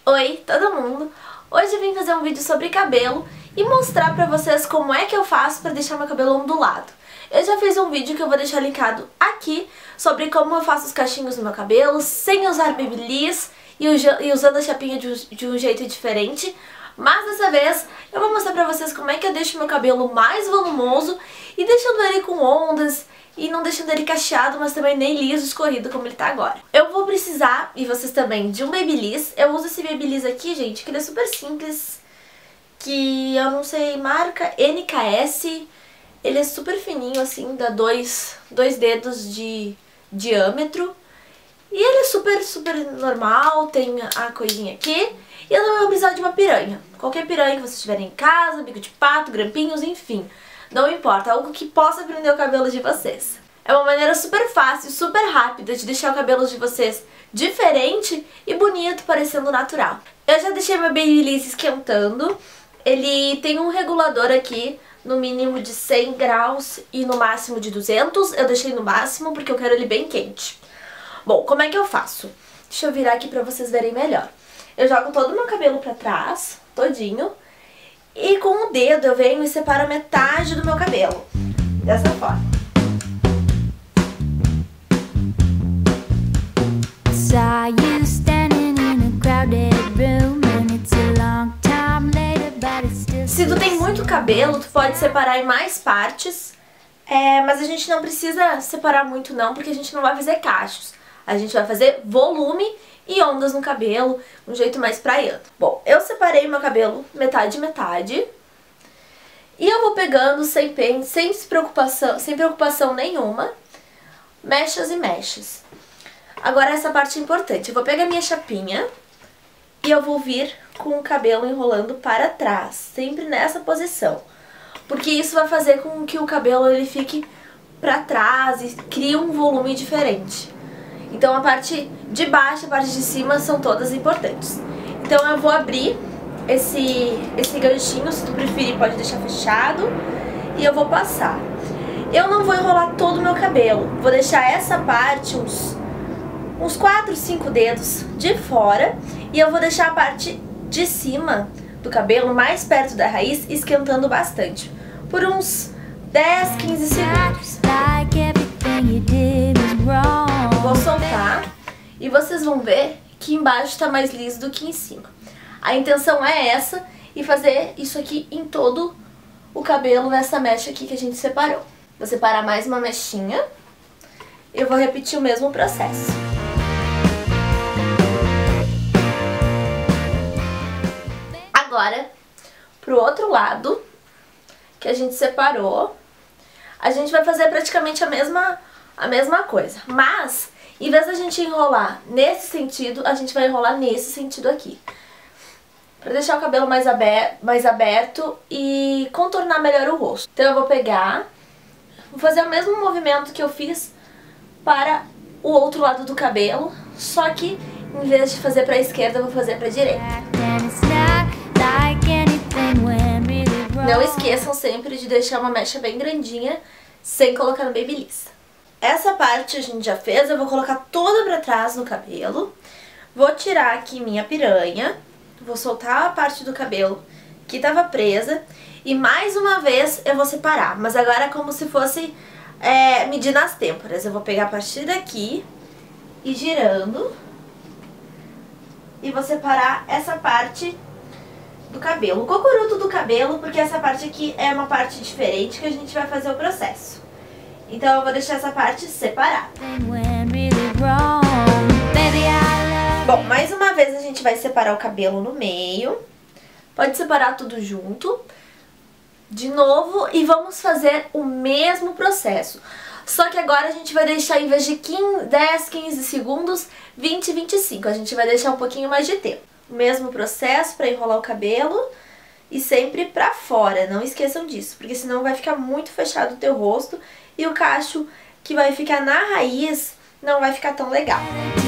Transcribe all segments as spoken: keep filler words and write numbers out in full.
Oi, todo mundo! Hoje eu vim fazer um vídeo sobre cabelo e mostrar pra vocês como é que eu faço pra deixar meu cabelo ondulado. Eu já fiz um vídeo que eu vou deixar linkado aqui sobre como eu faço os cachinhos no meu cabelo sem usar babyliss e usando a chapinha de um jeito diferente. Mas dessa vez eu vou mostrar pra vocês como é que eu deixo meu cabelo mais volumoso e deixando ele com ondas e não deixando ele cacheado, mas também nem liso, escorrido como ele tá agora. Eu vou precisar, e vocês também, de um babyliss. Eu uso esse babyliss aqui, gente, que ele é super simples, que eu não sei marca, N K S. Ele é super fininho assim, dá dois, dois dedos de diâmetro. E ele é super, super normal, tem a coisinha aqui. E eu não vou precisar de uma piranha. Qualquer piranha que vocês tiverem em casa, bico de pato, grampinhos, enfim. Não importa, algo que possa prender o cabelo de vocês. É uma maneira super fácil, super rápida de deixar o cabelo de vocês diferente e bonito, parecendo natural. Eu já deixei meu babyliss esquentando. Ele tem um regulador aqui, no mínimo de cem graus e no máximo de duzentos. Eu deixei no máximo porque eu quero ele bem quente. Bom, como é que eu faço? Deixa eu virar aqui pra vocês verem melhor. Eu jogo todo o meu cabelo pra trás, todinho. E com o dedo eu venho e separo metade do meu cabelo. Dessa forma. Se tu tem muito cabelo, tu pode separar em mais partes. É, mas a gente não precisa separar muito não, porque a gente não vai fazer cachos. A gente vai fazer volume e ondas no cabelo, um jeito mais praiano. Bom, eu separei meu cabelo metade metade. E eu vou pegando sem pen, sem preocupação, sem preocupação nenhuma, mechas e mechas. Agora essa parte é importante. Eu vou pegar minha chapinha e eu vou vir com o cabelo enrolando para trás, sempre nessa posição. Porque isso vai fazer com que o cabelo ele fique para trás e crie um volume diferente. Então a parte de baixo e a parte de cima são todas importantes. Então eu vou abrir esse, esse ganchinho, se tu preferir pode deixar fechado, e eu vou passar. Eu não vou enrolar todo o meu cabelo, vou deixar essa parte uns, uns quatro, cinco dedos de fora, e eu vou deixar a parte de cima do cabelo mais perto da raiz esquentando bastante, por uns dez, quinze segundos. Vou soltar e vocês vão ver que embaixo está mais liso do que em cima. A intenção é essa e fazer isso aqui em todo o cabelo nessa mecha aqui que a gente separou. Vou separar mais uma mechinha e eu vou repetir o mesmo processo. Agora, pro outro lado que a gente separou, a gente vai fazer praticamente a mesma, a mesma coisa, mas em vez da gente enrolar nesse sentido, a gente vai enrolar nesse sentido aqui. Pra deixar o cabelo mais aberto, mais aberto e contornar melhor o rosto. Então eu vou pegar, vou fazer o mesmo movimento que eu fiz para o outro lado do cabelo, só que em vez de fazer pra esquerda, eu vou fazer pra direita. Não esqueçam sempre de deixar uma mecha bem grandinha, sem colocar no babyliss. Essa parte a gente já fez, eu vou colocar toda pra trás no cabelo. Vou tirar aqui minha piranha, vou soltar a parte do cabelo que tava presa e mais uma vez eu vou separar, mas agora é como se fosse é, medir nas têmporas. Eu vou pegar a partir daqui e girando e vou separar essa parte do cabelo, o cocuruto do cabelo, porque essa parte aqui é uma parte diferente que a gente vai fazer o processo. Então eu vou deixar essa parte separada. Bom, mais uma vez a gente vai separar o cabelo no meio. Pode separar tudo junto. De novo, e vamos fazer o mesmo processo. Só que agora a gente vai deixar, em vez de quinze, dez, quinze segundos, vinte, vinte e cinco. A gente vai deixar um pouquinho mais de tempo. O mesmo processo para enrolar o cabelo e sempre pra fora, não esqueçam disso, porque senão vai ficar muito fechado o teu rosto e o cacho que vai ficar na raiz não vai ficar tão legal.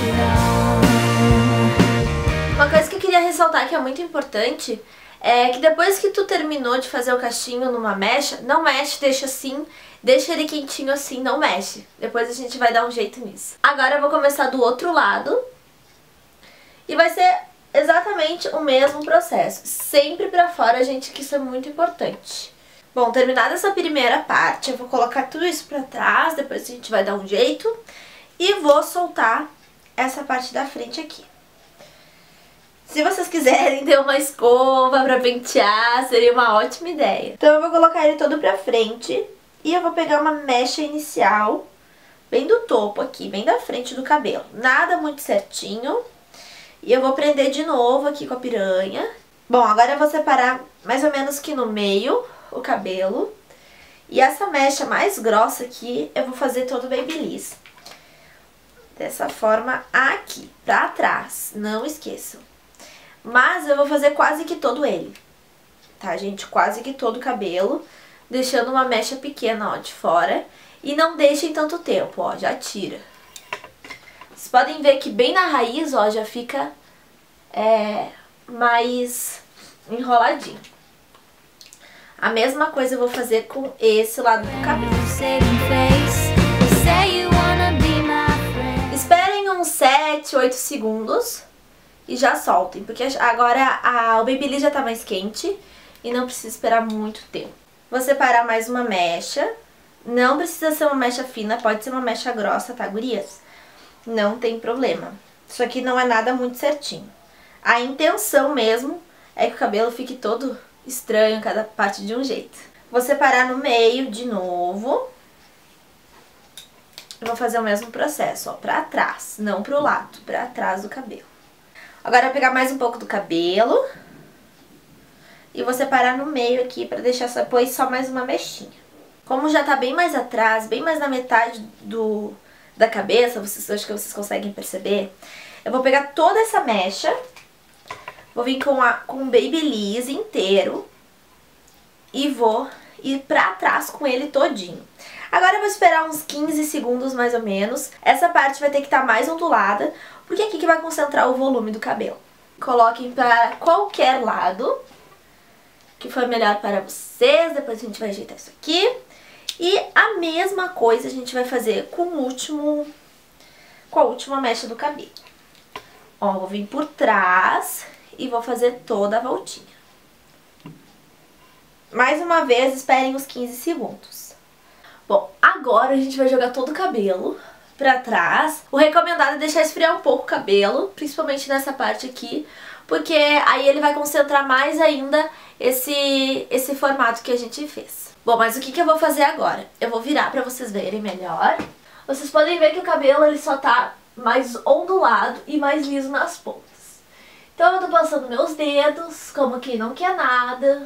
Uma coisa que eu queria ressaltar que é muito importante é que depois que tu terminou de fazer o cachinho numa mecha, não mexe, deixa assim, deixa ele quentinho assim, não mexe. Depois a gente vai dar um jeito nisso. Agora eu vou começar do outro lado e vai ser exatamente novamente o mesmo processo, sempre pra fora, gente, que isso é muito importante. Bom, terminada essa primeira parte, eu vou colocar tudo isso pra trás, depois a gente vai dar um jeito. E vou soltar essa parte da frente aqui. Se vocês quiserem ter uma escova pra pentear, seria uma ótima ideia. Então eu vou colocar ele todo pra frente e eu vou pegar uma mecha inicial, bem do topo aqui, bem da frente do cabelo. Nada muito certinho. E eu vou prender de novo aqui com a piranha. Bom, agora eu vou separar mais ou menos que no meio o cabelo. E essa mecha mais grossa aqui, eu vou fazer todo o Babyliss. Dessa forma aqui, pra trás, não esqueçam. Mas eu vou fazer quase que todo ele, tá, gente? Quase que todo o cabelo, deixando uma mecha pequena, ó, de fora. E não deixem tanto tempo, ó, já tira. Vocês podem ver que bem na raiz, ó, já fica é, mais enroladinho. A mesma coisa eu vou fazer com esse lado do cabelo. Esperem uns sete, oito segundos e já soltem, porque agora a, o Babyliss já tá mais quente e não precisa esperar muito tempo. Vou separar mais uma mecha. Não precisa ser uma mecha fina, pode ser uma mecha grossa, tá, gurias? Não tem problema. Isso aqui não é nada muito certinho. A intenção mesmo é que o cabelo fique todo estranho, cada parte de um jeito. Vou separar no meio de novo. Eu vou fazer o mesmo processo, ó, pra trás, não pro lado, pra trás do cabelo. Agora eu vou pegar mais um pouco do cabelo e vou separar no meio aqui pra deixar só, depois só mais uma mechinha. Como já tá bem mais atrás, bem mais na metade do, da cabeça, vocês, acho que vocês conseguem perceber, eu vou pegar toda essa mecha, vou vir com, a, com o Babyliss inteiro e vou ir pra trás com ele todinho. Agora eu vou esperar uns quinze segundos mais ou menos. Essa parte vai ter que estar mais ondulada, porque é aqui que vai concentrar o volume do cabelo. Coloquem para qualquer lado, que for melhor para vocês. Depois a gente vai ajeitar isso aqui. E a mesma coisa a gente vai fazer com o último, com a última mecha do cabelo. Ó, vou vir por trás e vou fazer toda a voltinha. Mais uma vez, esperem uns quinze segundos. Bom, agora a gente vai jogar todo o cabelo pra trás. O recomendado é deixar esfriar um pouco o cabelo, principalmente nessa parte aqui, porque aí ele vai concentrar mais ainda esse, esse formato que a gente fez. Bom, mas o que, que eu vou fazer agora? Eu vou virar pra vocês verem melhor. Vocês podem ver que o cabelo ele só tá mais ondulado e mais liso nas pontas. Então eu tô passando meus dedos, como quem não quer nada.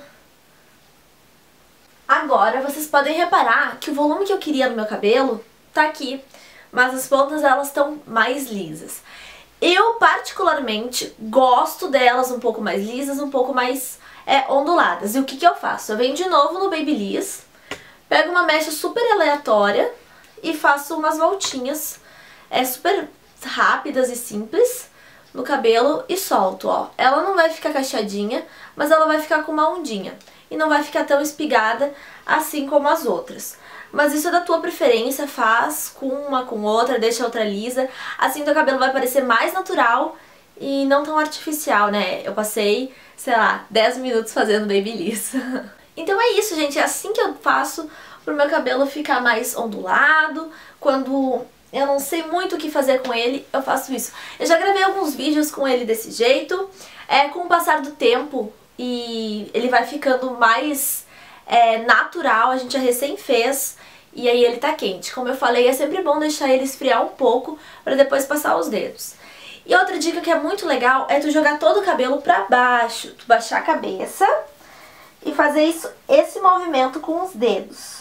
Agora, vocês podem reparar que o volume que eu queria no meu cabelo tá aqui, mas as pontas elas estão mais lisas. Eu, particularmente, gosto delas um pouco mais lisas, um pouco mais é, onduladas. E o que que eu faço? Eu venho de novo no Babyliss, pego uma mecha super aleatória e faço umas voltinhas é, super rápidas e simples no cabelo e solto, ó. Ela não vai ficar cacheadinha, mas ela vai ficar com uma ondinha. E não vai ficar tão espigada assim como as outras. Mas isso é da tua preferência, faz com uma, com outra, deixa a outra lisa. Assim teu cabelo vai parecer mais natural e não tão artificial, né? Eu passei, sei lá, dez minutos fazendo Babyliss. Então é isso, gente, é assim que eu faço pro meu cabelo ficar mais ondulado. Quando eu não sei muito o que fazer com ele, eu faço isso. Eu já gravei alguns vídeos com ele desse jeito. É, com o passar do tempo, e ele vai ficando mais é, natural, a gente já recém fez e aí ele tá quente. Como eu falei, é sempre bom deixar ele esfriar um pouco pra depois passar os dedos. E outra dica que é muito legal é tu jogar todo o cabelo pra baixo, tu baixar a cabeça e fazer isso, esse movimento com os dedos.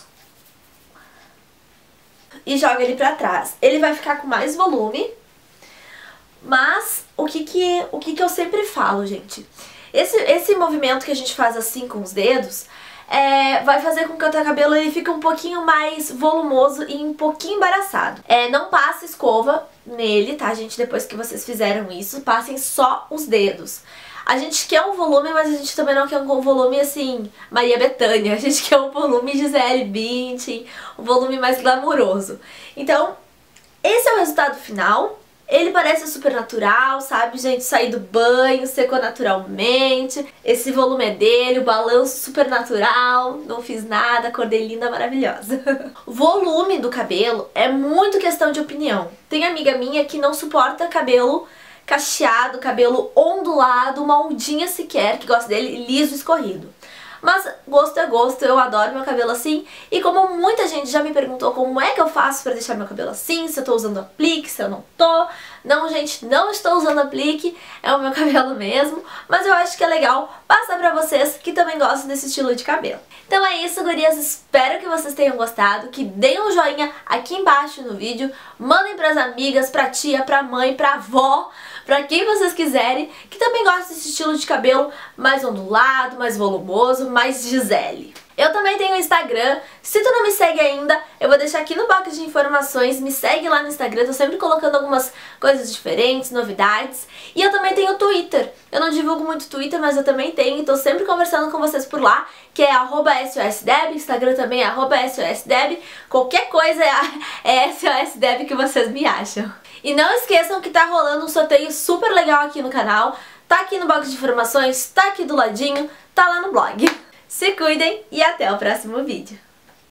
E joga ele pra trás. Ele vai ficar com mais volume, mas o que que, o que que eu sempre falo, gente? Esse, esse movimento que a gente faz assim com os dedos é, vai fazer com que o teu cabelo ele fique um pouquinho mais volumoso e um pouquinho embaraçado. É, não passe escova nele, tá, gente? Depois que vocês fizeram isso, passem só os dedos. A gente quer um volume, mas a gente também não quer um volume assim, Maria Bethânia. A gente quer um volume Gisele Bündchen, um volume mais glamouroso. Então, esse é o resultado final. Ele parece super natural, sabe, gente? Saí do banho, secou naturalmente. Esse volume é dele, o balanço super natural. Não fiz nada, a cor dele linda, maravilhosa. O volume do cabelo é muito questão de opinião. Tem amiga minha que não suporta cabelo cacheado, cabelo ondulado, uma ondinha sequer, que gosta dele liso, escorrido. Mas gosto é gosto, eu adoro meu cabelo assim. E como muita gente já me perguntou como é que eu faço pra deixar meu cabelo assim, se eu tô usando aplique, se eu não tô. Não, gente, não estou usando aplique, é o meu cabelo mesmo. Mas eu acho que é legal passar pra vocês que também gostam desse estilo de cabelo. Então é isso, gurias, espero que vocês tenham gostado, que deem um joinha aqui embaixo no vídeo, mandem pras amigas, pra tia, pra mãe, pra avó, pra quem vocês quiserem, que também gosta desse estilo de cabelo mais ondulado, mais volumoso, mais Gisele. Eu também tenho Instagram, se tu não me segue ainda, eu vou deixar aqui no box de informações, me segue lá no Instagram, tô sempre colocando algumas coisas diferentes, novidades. E eu também tenho Twitter, eu não divulgo muito Twitter, mas eu também tenho, e tô sempre conversando com vocês por lá, que é arroba S O S Deb, Instagram também é arroba S O S Deb, qualquer coisa é, é S O S Deb que vocês me acham. E não esqueçam que tá rolando um sorteio super legal aqui no canal, tá aqui no box de informações, tá aqui do ladinho, tá lá no blog. Se cuidem e até o próximo vídeo.